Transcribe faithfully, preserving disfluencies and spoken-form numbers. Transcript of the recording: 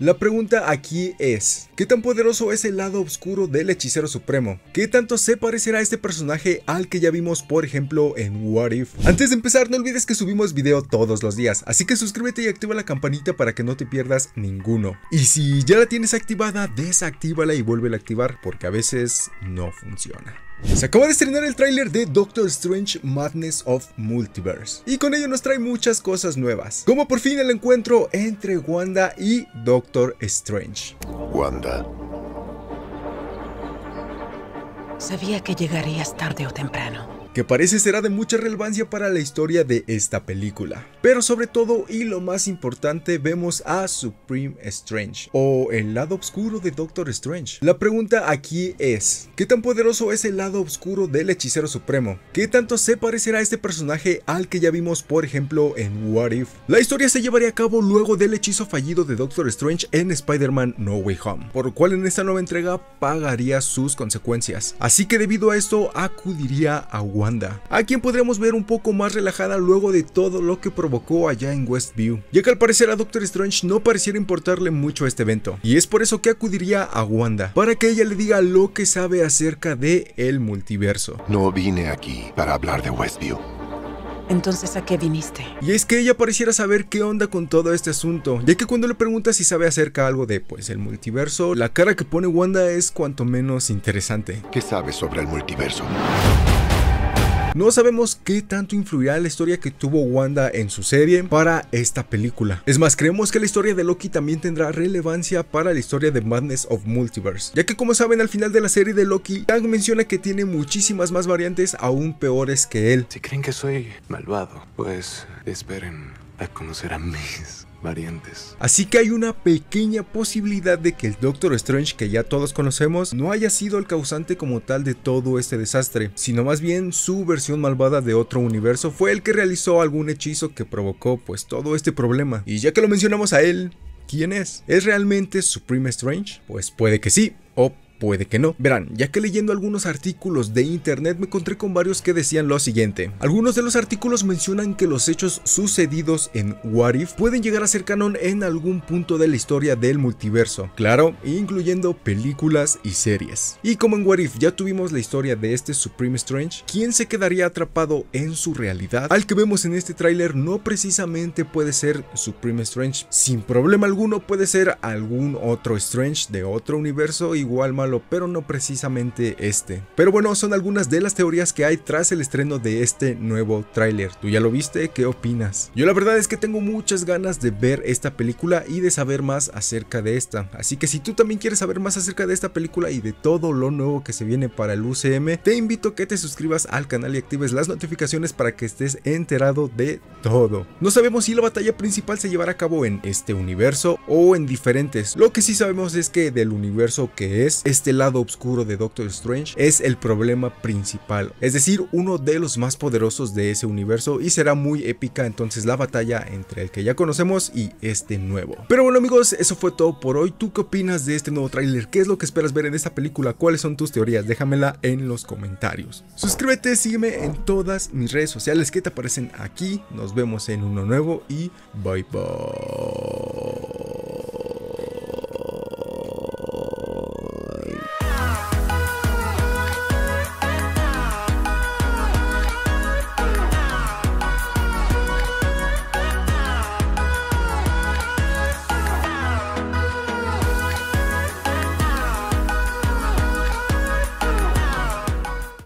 La pregunta aquí es, ¿qué tan poderoso es el lado oscuro del hechicero supremo? ¿Qué tanto se parecerá este personaje al que ya vimos por ejemplo en What If? Antes de empezar, no olvides que subimos video todos los días, así que suscríbete y activa la campanita para que no te pierdas ninguno. Y si ya la tienes activada, desactívala y vuélvela a activar porque a veces no funciona. Se acaba de estrenar el tráiler de Doctor Strange Madness of Multiverse y con ello nos trae muchas cosas nuevas, como por fin el encuentro entre Wanda y Doctor Strange. Wanda. Sabía que llegarías tarde o temprano. Que parece será de mucha relevancia para la historia de esta película. Pero sobre todo, y lo más importante, vemos a Supreme Strange, o el lado oscuro de Doctor Strange. La pregunta aquí es, ¿qué tan poderoso es el lado oscuro del hechicero supremo? ¿Qué tanto se parecerá a este personaje al que ya vimos por ejemplo en What If? La historia se llevaría a cabo luego del hechizo fallido de Doctor Strange en Spider-Man No Way Home, por lo cual en esta nueva entrega pagaría sus consecuencias. Así que debido a esto acudiría a Wanda. Wanda, a quien podremos ver un poco más relajada luego de todo lo que provocó allá en Westview, ya que al parecer a Doctor Strange no pareciera importarle mucho este evento, y es por eso que acudiría a Wanda, para que ella le diga lo que sabe acerca de el multiverso. No vine aquí para hablar de Westview. Entonces, ¿a qué viniste? Y es que ella pareciera saber qué onda con todo este asunto, ya que cuando le pregunta si sabe acerca algo de pues el multiverso, la cara que pone Wanda es cuanto menos interesante. ¿Qué sabes sobre el multiverso? No sabemos qué tanto influirá la historia que tuvo Wanda en su serie para esta película. Es más, creemos que la historia de Loki también tendrá relevancia para la historia de Madness of Multiverse, ya que como saben al final de la serie de Loki, Kang menciona que tiene muchísimas más variantes aún peores que él. Si creen que soy malvado, pues esperen a conocer a mis variantes. Así que hay una pequeña posibilidad de que el Doctor Strange que ya todos conocemos no haya sido el causante como tal de todo este desastre, sino más bien su versión malvada de otro universo fue el que realizó algún hechizo que provocó pues todo este problema. Y ya que lo mencionamos a él, ¿quién es? ¿Es realmente Supreme Strange? Pues puede que sí, o puede que no. Verán, ya que leyendo algunos artículos de internet me encontré con varios que decían lo siguiente. Algunos de los artículos mencionan que los hechos sucedidos en What If pueden llegar a ser canon en algún punto de la historia del multiverso, claro, incluyendo películas y series. Y como en What If ya tuvimos la historia de este Supreme Strange, ¿quién se quedaría atrapado en su realidad? Al que vemos en este tráiler no precisamente puede ser Supreme Strange, sin problema alguno puede ser algún otro Strange de otro universo igual malo, pero no precisamente este. Pero bueno, son algunas de las teorías que hay tras el estreno de este nuevo tráiler. ¿Tú ya lo viste? ¿Qué opinas? Yo la verdad es que tengo muchas ganas de ver esta película y de saber más acerca de esta, así que si tú también quieres saber más acerca de esta película y de todo lo nuevo que se viene para el U C M, te invito a que te suscribas al canal y actives las notificaciones para que estés enterado de todo. No sabemos si la batalla principal se llevará a cabo en este universo o en diferentes. Lo que sí sabemos es que del universo que es este lado oscuro de Doctor Strange es el problema principal, es decir, uno de los más poderosos de ese universo, y será muy épica entonces la batalla entre el que ya conocemos y este nuevo. Pero bueno amigos, eso fue todo por hoy. ¿Tú qué opinas de este nuevo tráiler? ¿Qué es lo que esperas ver en esta película? ¿Cuáles son tus teorías? Déjamela en los comentarios. Suscríbete, sígueme en todas mis redes sociales que te aparecen aquí. Nos vemos en uno nuevo y bye bye.